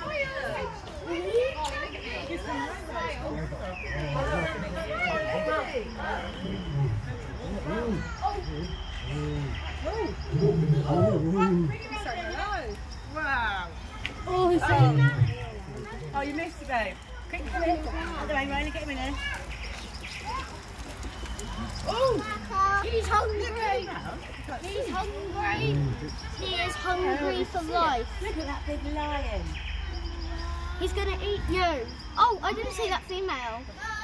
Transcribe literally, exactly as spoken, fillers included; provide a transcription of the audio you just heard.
Wow. Oh, he's on. Oh, you missed it, babe. Quick, come in. Come on, Riley, get him in there. Oh, he's hungry. He's hungry. He is hungry for life. Look at that big lion. He's gonna eat you. Oh, I didn't see that female.